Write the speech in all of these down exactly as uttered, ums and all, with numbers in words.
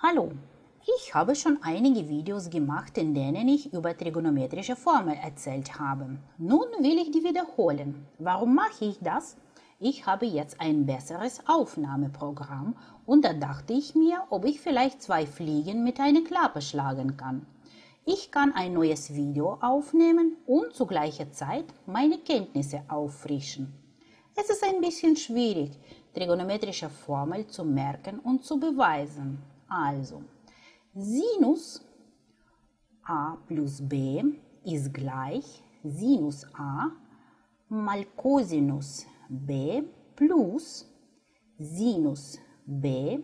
Hallo, ich habe schon einige Videos gemacht, in denen ich über trigonometrische Formeln erzählt habe. Nun will ich die wiederholen. Warum mache ich das? Ich habe jetzt ein besseres Aufnahmeprogramm und da dachte ich mir, ob ich vielleicht zwei Fliegen mit einer Klappe schlagen kann. Ich kann ein neues Video aufnehmen und zu gleicher Zeit meine Kenntnisse auffrischen. Es ist ein bisschen schwierig, trigonometrische Formeln zu merken und zu beweisen. Also, Sinus a plus b ist gleich Sinus a mal Cosinus b plus Sinus b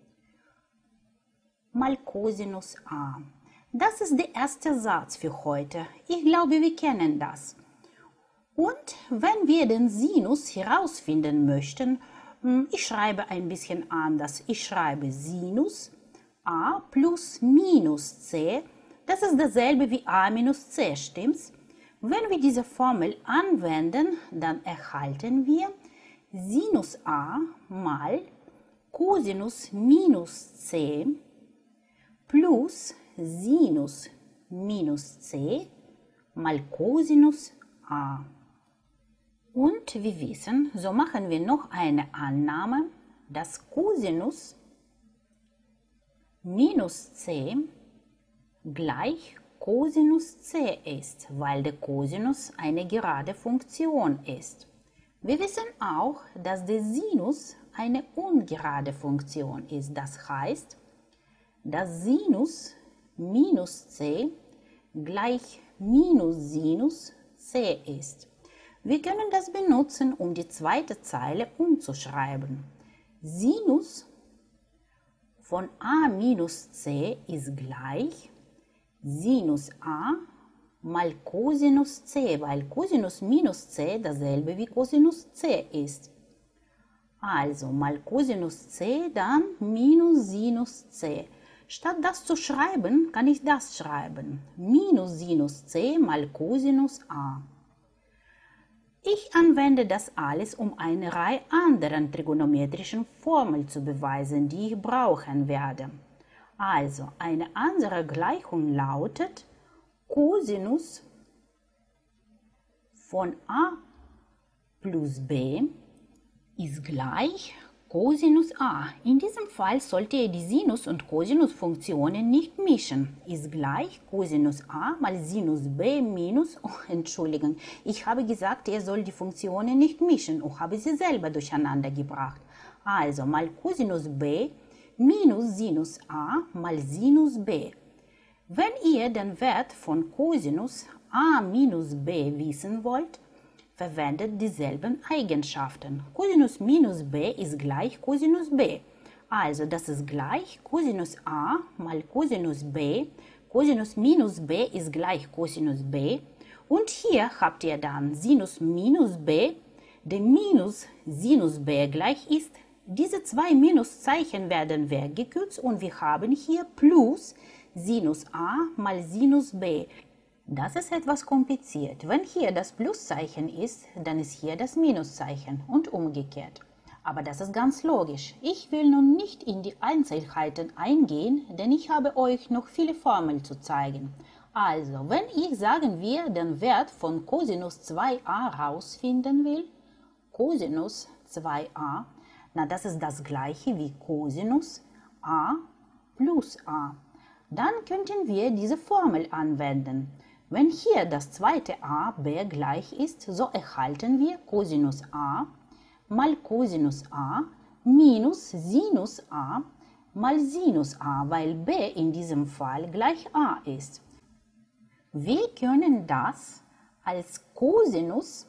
mal Cosinus a. Das ist der erste Satz für heute. Ich glaube, wir kennen das. Und wenn wir den Sinus herausfinden möchten, ich schreibe ein bisschen anders. Ich schreibe Sinus a plus minus c. Das ist dasselbe wie a minus c, stimmt's? Wenn wir diese Formel anwenden, dann erhalten wir Sinus a mal Cosinus minus c plus Sinus minus c mal Cosinus a. Und wir wissen, so machen wir noch eine Annahme, dass Cosinus minus c gleich Cosinus c ist, weil der Cosinus eine gerade Funktion ist. Wir wissen auch, dass der Sinus eine ungerade Funktion ist. Das heißt, dass Sinus minus c gleich minus Sinus c ist. Wir können das benutzen, um die zweite Zeile umzuschreiben. Sinus von a minus c ist gleich Sinus a mal Cosinus c, weil Cosinus minus c dasselbe wie Cosinus c ist. Also mal Cosinus c, dann minus Sinus c. Statt das zu schreiben, kann ich das schreiben. Minus Sinus c mal Cosinus a. Ich anwende das alles, um eine Reihe anderen trigonometrischen Formeln zu beweisen, die ich brauchen werde. Also, eine andere Gleichung lautet Cosinus von a plus b ist gleich Cosinus a. In diesem Fall sollte ihr die Sinus- und Cosinus-Funktionen nicht mischen. Ist gleich Cosinus a mal Sinus b minus, oh, Entschuldigung, ich habe gesagt, ihr sollt die Funktionen nicht mischen und habe sie selber durcheinander gebracht. Also mal Cosinus b minus Sinus a mal Sinus b. Wenn ihr den Wert von Cosinus a minus b wissen wollt, verwendet dieselben Eigenschaften. Cosinus minus b ist gleich Cosinus b. Also das ist gleich Cosinus a mal Cosinus b. Cosinus minus b ist gleich Cosinus b. Und hier habt ihr dann Sinus minus b, der minus Sinus b gleich ist. Diese zwei Minuszeichen werden weggekürzt und wir haben hier plus Sinus a mal Sinus b. Das ist etwas kompliziert. Wenn hier das Pluszeichen ist, dann ist hier das Minuszeichen und umgekehrt. Aber das ist ganz logisch. Ich will nun nicht in die Einzelheiten eingehen, denn ich habe euch noch viele Formeln zu zeigen. Also, wenn ich, sagen wir, den Wert von Cosinus zwei a rausfinden will, Cosinus zwei a, na das ist das gleiche wie Cosinus a plus a. Dann könnten wir diese Formel anwenden. Wenn hier das zweite a b gleich ist, so erhalten wir Cosinus a mal Cosinus a minus Sinus a mal Sinus a, weil b in diesem Fall gleich a ist. Wir können das als Cosinus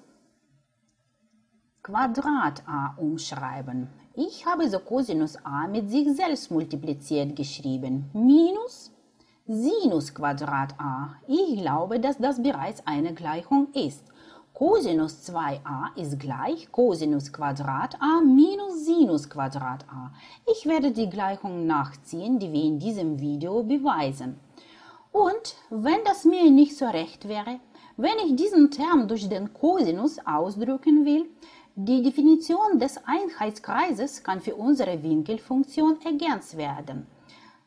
Quadrat a umschreiben. Ich habe so Cosinus a mit sich selbst multipliziert geschrieben. Minus Sinus Quadrat a. Ich glaube, dass das bereits eine Gleichung ist. Cosinus zwei a ist gleich Cosinus Quadrat a minus Sinus Quadrat a. Ich werde die Gleichung nachziehen, die wir in diesem Video beweisen. Und wenn das mir nicht so recht wäre, wenn ich diesen Term durch den Cosinus ausdrücken will, die Definition des Einheitskreises kann für unsere Winkelfunktion ergänzt werden.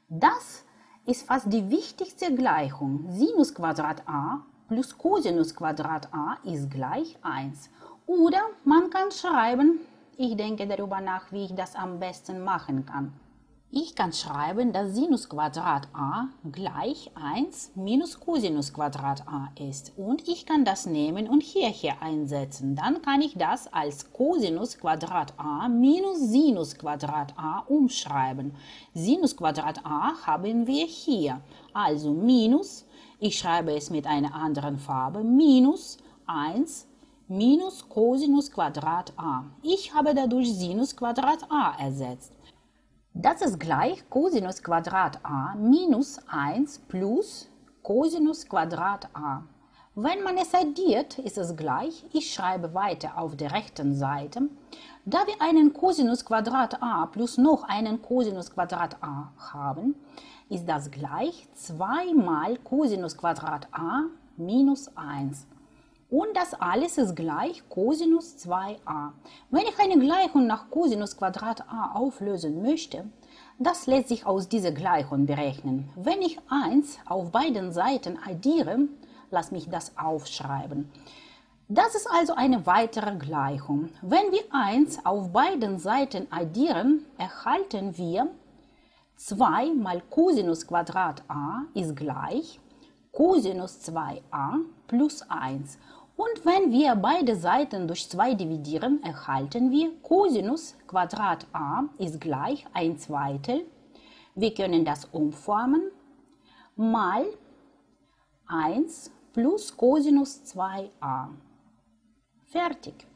Das ist fast die wichtigste Gleichung. Sinus Quadrat a plus Cosinus Quadrat a ist gleich eins. Oder man kann schreiben, ich denke darüber nach, wie ich das am besten machen kann. Ich kann schreiben, dass Sinus Quadrat a gleich eins minus Cosinus Quadrat a ist. Und ich kann das nehmen und hierher einsetzen. Dann kann ich das als Cosinus Quadrat a minus Sinus Quadrat a umschreiben. Sinus Quadrat a haben wir hier. Also minus, ich schreibe es mit einer anderen Farbe, minus eins minus Cosinus Quadrat a. Ich habe dadurch Sinus Quadrat a ersetzt. Das ist gleich Cosinus Quadrat a minus eins plus Cosinus Quadrat a. Wenn man es addiert, ist es gleich, ich schreibe weiter auf der rechten Seite, da wir einen Cosinus Quadrat a plus noch einen Cosinus Quadrat a haben, ist das gleich zwei mal Cosinus Quadrat a minus eins. Und das alles ist gleich Cosinus zwei a. Wenn ich eine Gleichung nach Cosinus Quadrat a auflösen möchte, das lässt sich aus dieser Gleichung berechnen. Wenn ich eins auf beiden Seiten addiere, lass mich das aufschreiben. Das ist also eine weitere Gleichung. Wenn wir eins auf beiden Seiten addieren, erhalten wir zwei mal Cosinus Quadrat a ist gleich Cosinus zwei a plus eins. Und wenn wir beide Seiten durch zwei dividieren, erhalten wir Cosinus Quadrat a ist gleich ein Zweitel. Wir können das umformen mal eins plus Cosinus zwei a. Fertig.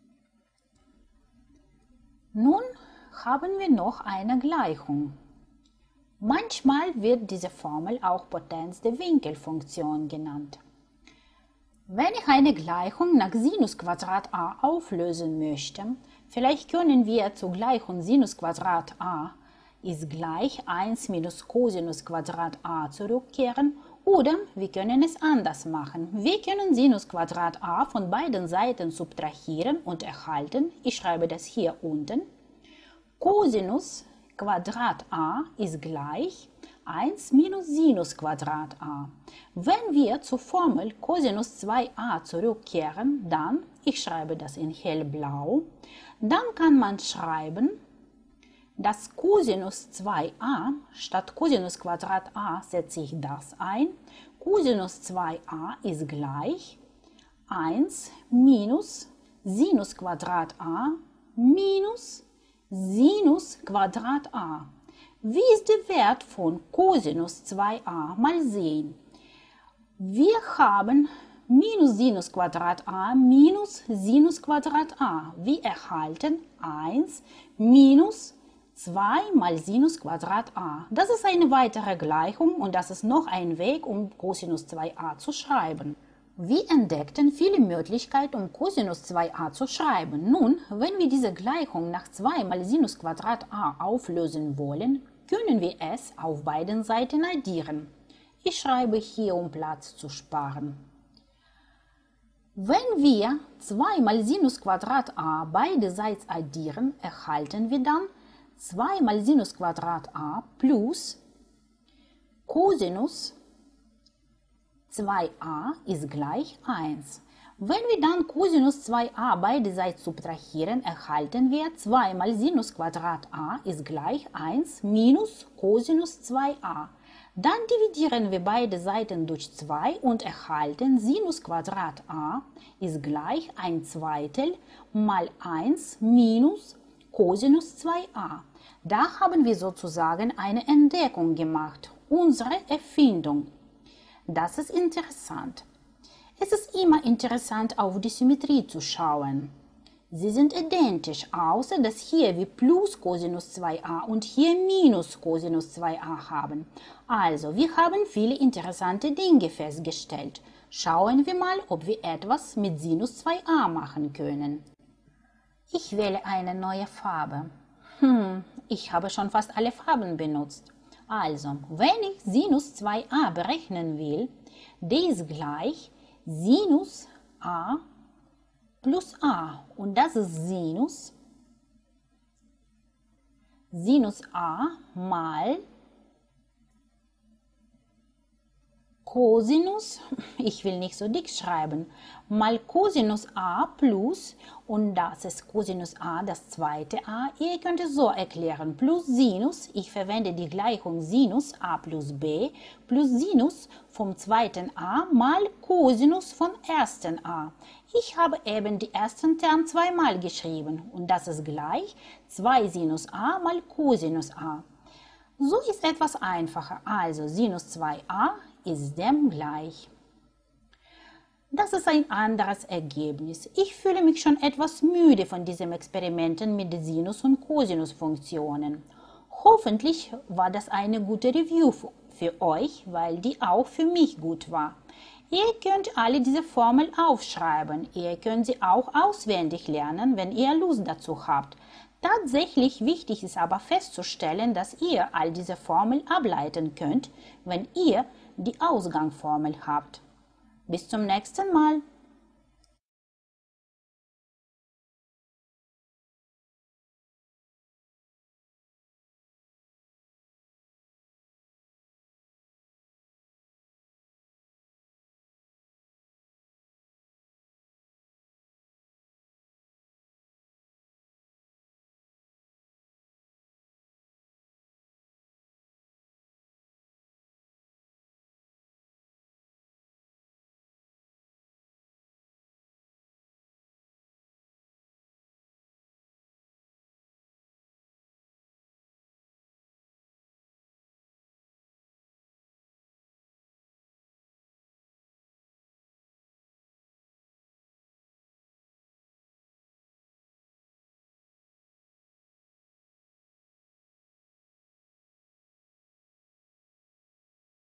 Nun haben wir noch eine Gleichung. Manchmal wird diese Formel auch Potenz der Winkelfunktion genannt. Wenn ich eine Gleichung nach Sinus Quadrat a auflösen möchte, vielleicht können wir zur Gleichung Sinus Quadrat a ist gleich eins minus Cosinus Quadrat a zurückkehren oder wir können es anders machen. Wir können Sinus Quadrat a von beiden Seiten subtrahieren und erhalten, ich schreibe das hier unten, Cosinus Quadrat a ist gleich eins minus Sinus Quadrat a. Wenn wir zur Formel Cosinus zwei a zurückkehren, dann, ich schreibe das in hellblau, dann kann man schreiben, dass Cosinus zwei a, statt Cosinus Quadrat a setze ich das ein, Cosinus zwei a ist gleich eins minus Sinus Quadrat a minus Sinus Quadrat a. Wie ist der Wert von Cosinus zwei a? Mal sehen. Wir haben minus Sinus Quadrat a minus Sinus Quadrat a. Wir erhalten eins minus zwei mal Sinus Quadrat a. Das ist eine weitere Gleichung und das ist noch ein Weg, um Cosinus zwei a zu schreiben. Wir entdeckten viele Möglichkeiten, um Cosinus zwei a zu schreiben. Nun, wenn wir diese Gleichung nach zwei mal Sinus Quadrat a auflösen wollen, können wir es auf beiden Seiten addieren. Ich schreibe hier, um Platz zu sparen. Wenn wir zwei mal Sinus Quadrat a beiderseits addieren, erhalten wir dann zwei mal Sinus Quadrat a plus Cosinus zwei a ist gleich eins. Wenn wir dann Cosinus zwei a beiderseits subtrahieren, erhalten wir zwei mal Sinus Quadrat a ist gleich eins minus Cosinus zwei a. Dann dividieren wir beide Seiten durch zwei und erhalten Sinus Quadrat a ist gleich ein Zweitel mal eins minus Cosinus zwei a. Da haben wir sozusagen eine Entdeckung gemacht, unsere Erfindung. Das ist interessant. Es ist immer interessant, auf die Symmetrie zu schauen. Sie sind identisch, außer dass hier wir plus Cosinus zwei a und hier minus Cosinus zwei a haben. Also, wir haben viele interessante Dinge festgestellt. Schauen wir mal, ob wir etwas mit Sinus zwei a machen können. Ich wähle eine neue Farbe. Hm, ich habe schon fast alle Farben benutzt. Also, wenn ich Sinus zwei a berechnen will, die ist gleich Sinus a plus a und das ist Sinus, Sinus a mal Cosinus, ich will nicht so dick schreiben, mal Cosinus a plus, und das ist Cosinus a, das zweite a, ihr könnt es so erklären, plus Sinus, ich verwende die Gleichung Sinus a plus b, plus Sinus vom zweiten a mal Cosinus vom ersten a. Ich habe eben die ersten Term zweimal geschrieben und das ist gleich zwei Sinus a mal Cosinus a. So ist etwas einfacher, also Sinus zwei a ist dem gleich. Das ist ein anderes Ergebnis. Ich fühle mich schon etwas müde von diesen Experimenten mit den Sinus- und Cosinusfunktionen. Hoffentlich war das eine gute Review für euch, weil die auch für mich gut war. Ihr könnt alle diese Formel aufschreiben. Ihr könnt sie auch auswendig lernen, wenn ihr Lust dazu habt. Tatsächlich wichtig ist aber festzustellen, dass ihr all diese Formeln ableiten könnt, wenn ihr die Ausgangsformel habt. Bis zum nächsten Mal.